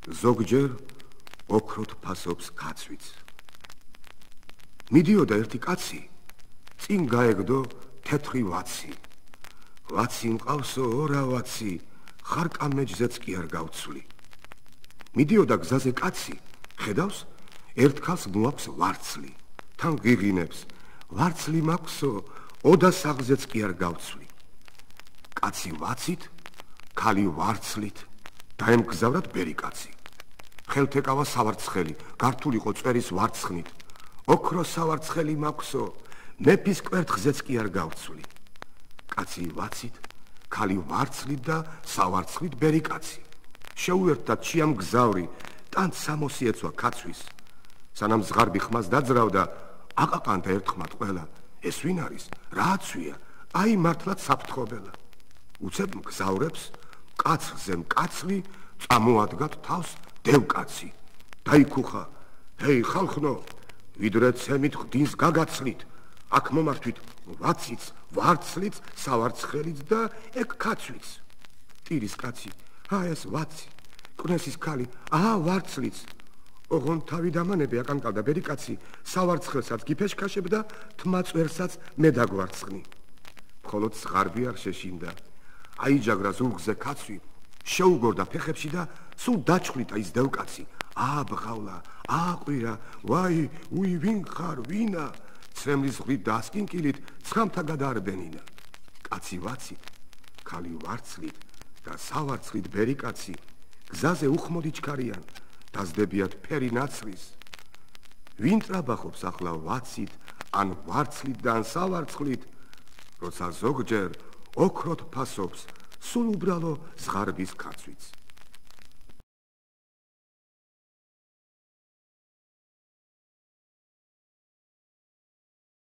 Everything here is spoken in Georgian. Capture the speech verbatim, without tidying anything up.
ზოგჯერ ოქროთ ფასობს კაცვიც. მიდიოდა ერთი კაცი, წინ გაეგდო თეთრი ვაცი. ვაცი მყავსო ორა ვაცი, ხარკამეჯზეც კი არ გავცვლი. მიდიოდა გზაზე კაცი, ხედავს, ერთ ქალს მოაქვს ვარცლი. თან ღიღინებს, ვარცლი მაქვსო, ოდასაღზეც კი არ გავცვლი. კაცი ვაცით, ქალი ვარცლით, დაემგზავრათ ბერი კაცი. ხელთ ეკავა სავარცხელი, გართულიყო წვერის ვარცხნით. ოქრო სავარცხელი მაქვსო, მეფის კვერთხზეც კი არ გავცვლი. კაცი ვაცით, ქალი ვარცლით და სავარცხლით ბერი კაცი. შეუერთდათ ჩიამგზავრი, ტანც სამოსი ეცვა ქაცვის. სანამ ზღარბი ხმას დაძრავდა, აყაყანდა ერთხმად ყველა. ეს ვინ არის? რააცვია? აი მართლაც საფრთხობელა. უცებ მგზავრებს, კაცზე მკაცრი, წამოადგათ თავს დევკაცი. დაიქუხა, ჰეი ხალხნო, ვიდრე ცემით ხდინს გაგაცლით, აქ მომართვით ვაციც, ვარცლიც, სავარცხელიც და ეგ კაცვიც. ტირის კაცი, აა ეს ვაცი, კნესის ქალი, აა ვარცლიც. ოღონ თავი დამანები აკანკალდა ბერი კაცი, სავარცხელსაც გიფეშქაშებდა, თმაწვერსაც მე დაგვარცხნი. მხოლოდ ზღარბი არ შეშინდა. აიჯაგრა ზურგზე კაცვი, შეუგორდა ფეხებში და სულ დაჩხვრიტა ის დევკაცი. აა ბღავლა, აა ყვირა, ვაი, უი ვინ ხარ, ვინა? ცრემლის ზღვრით და ასკინკილით ცხამთა გადაარბენინა. კაცი ვაცით, ქალი ვარცლით და სავარცხლით ბერი კაცი გზაზე უხმოდი ჩქარიან, დაზდებიათ ფერი ნაცრის. ვინ ტრაბახობს ახლა ვაცით, ან ვარცლით და ან სავარცხლით, როცა ზოგჯერ ოქროთ ფასობს, სულ უბრალო ზღარბის კაცვიც.